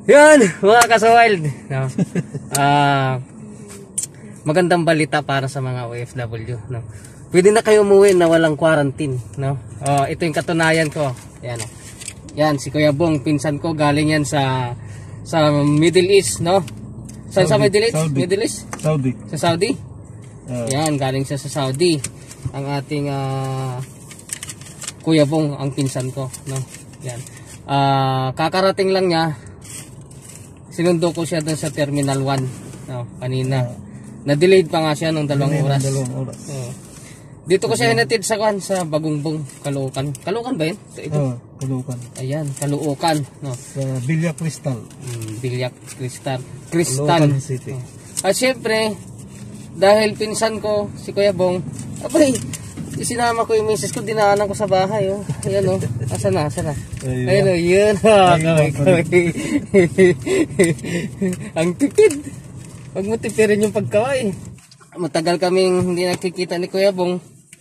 Yan, mga ka-wild. No? Magandang balita para sa mga OFW. No? Pwede na kayo umuwi na walang quarantine. No? Ito yung katunayan ko. Yan, yan, si Kuya Bong, pinsan ko, galing yan sa Middle East. No? Saan sa Middle East? Saudi. Middle East? Saudi. Sa Saudi? Yan, galing siya sa Saudi. Ang ating Kuya Bong, ang pinsan ko. No? Yan. Kakarating lang niya. Sinundo ko siya doon sa Terminal 1 kanina. Na-delayed pa nga siya ng 2 oras. Dito ko siya hinatid sa Bagungbong, Caloocan. Caloocan ba yun? Ito? Caloocan. Ayan, Caloocan. No? Sa Villa Cristal. Villa Cristal. Caloocan City. At syempre, dahil pinsan ko, si Kuya Bong, abay, isinama ko yung misis ko, dinaanan ko sa bahay. Oh. Ayan o. Asa na? Ayun o, yun. Ang tipid. Huwag mo tipirin yung pagkaway. Matagal kaming hindi nakikita ni Kuya Bong.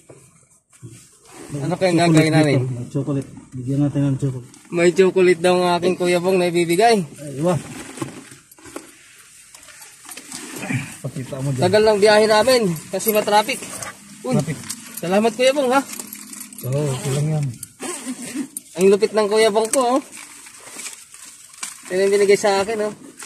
Ano kayang gagawin namin? Chocolate. Bigyan natin ng chocolate. May chocolate daw ng aking Kuya Bong na ibibigay. Aywa. Pakita mo dyan. Tagal ng biyahe namin kasi matraffic. Traffic. Salamat Kuya Bong ha. Kulang yan. Ang lupit ng Kuya Bong ko. Yan yung binigay sa akin.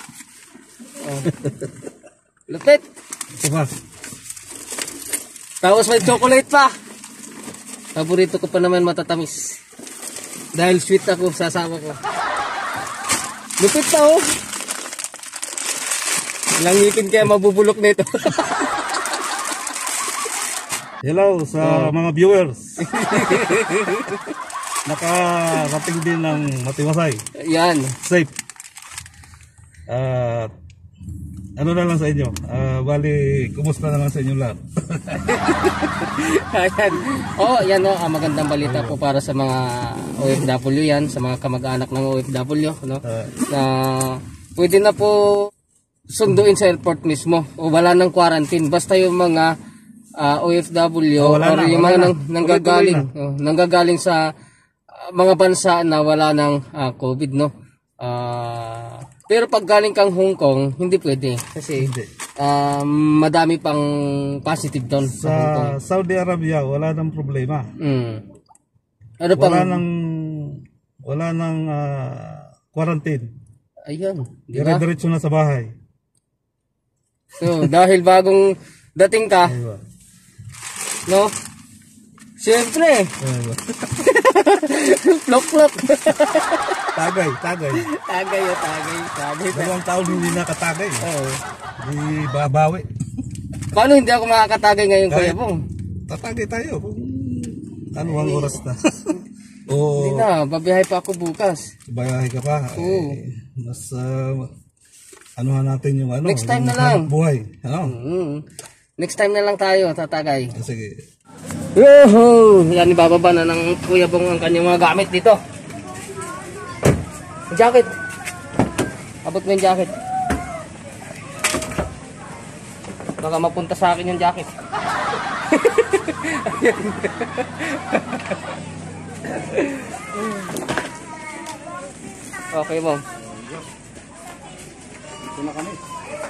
Lupit. Diba? Tapos may chocolate pa. Paborito ko pa naman matatamis. Dahil sweet ako sa asawa ko. Lupit pa oh. Ilang ngipin kaya mabubulok nito. Hello sa mga viewers. Nakarating din ng Matiwasay. Yan. Safe. Ano na lang sa inyo? Bali, kumusta naman sa inyo lahat? Ayan. Yan magandang balita po para sa mga OFW yan, sa mga kamag-anak ng OFW, no? Na pwede na po sunduin sa airport mismo o wala nang quarantine basta yung mga OFW or yung mga nanggagaling sa mga bansa na wala ng COVID, no? Pero pag galing kang Hong Kong, hindi pwede kasi madami pang positive doon sa Hong Kong. Saudi Arabia wala nang problema. Ano wala nang quarantine. Ayun, di ba? Diretso na sa bahay. So, dahil bagong dating ka, no? Siyempre. Plok-plok. Tagay. Tagay. Dalawang taon hindi nakatagay. Hindi babawi. Paano hindi ako makakatagay ngayon, Kuya Bong? Tatagay tayo kung anong oras na. Hindi na, babiyahe pa ako bukas. Babiyahe ka pa? Mas anuhan natin yung next time na lang. Buhay. Next time na lang tayo, tatagay. Sige. Yoho! Yan, ibababa na ng Kuya Bong ang kanyang mga gamit dito. Jacket. Abot mo yung jacket. Baka mapunta sa akin yung jacket. Okay, Bong. Ito na kami.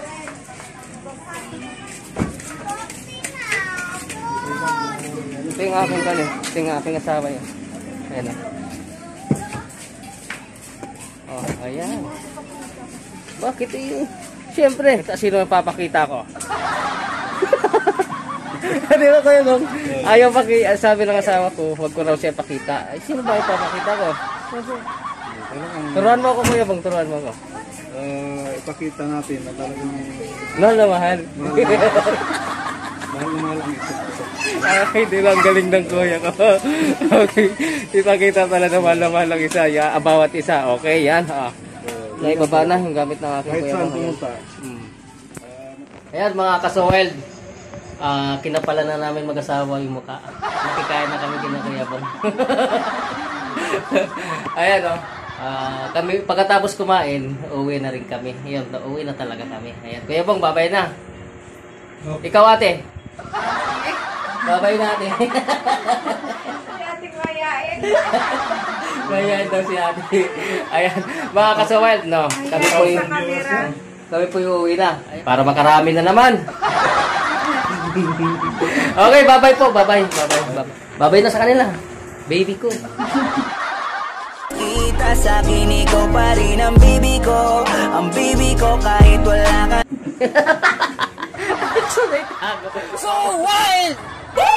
Ito yung aking kanya. Ito yung aking asawa yan. Ayan na. Ayan. Bakit eh? Siyempre, sino ang papakita ko? Di ba Kuya Bong? Ayaw sabi ng asawa ko, huwag ko raw siya pakita. Ay, sino ba yung papakita ko? Turuan mo ako Kuya Bong, turuan mo ako. Ipakita natin na talagang mahal na mahal. Mahal ang isip ko. Ay, di lang galing ng kuya ko. Okay. Ipakita pala na mahal ang isa. Bawat isa. Okay, yan. Naibaba na yung gamit ng aking kuya ko. Ayan mga ka-wild. Kinapala na namin mag-asawa yung mukha. Nakikain na kami din ng Kuya Bong. Ayan kami, pagkatapos kumain, uwi na rin kami. Ayan, uwi na talaga kami. Ayan, Kuya Bong, babay na. Ikaw ate. Babay na ate. Kaya daw si ate. Ayan, mga kasawal, no? Kami po yung uwi na. Para makarami na naman. Okay, bye-bye po. Bye-bye. Bye-bye na sa kanila. Baby ko. Kita sa akin, ikaw pa rin ang baby ko. Ang baby ko kahit wala ka. So wild!